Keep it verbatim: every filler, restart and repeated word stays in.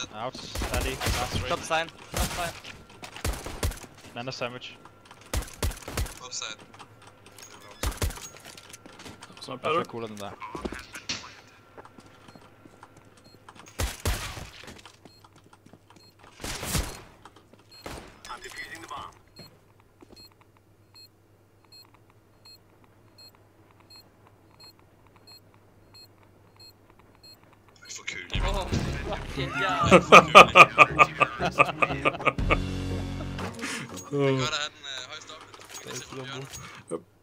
Out. Steady. Last three. Top sign. Top sign. Nana sandwich. Offside. Så er That's way better. cooler than that. I'm defusing the bomb. For kul. Oh, fucking yeah. Godt at have den øh, højst oppe. Vi kan se på hjørnet.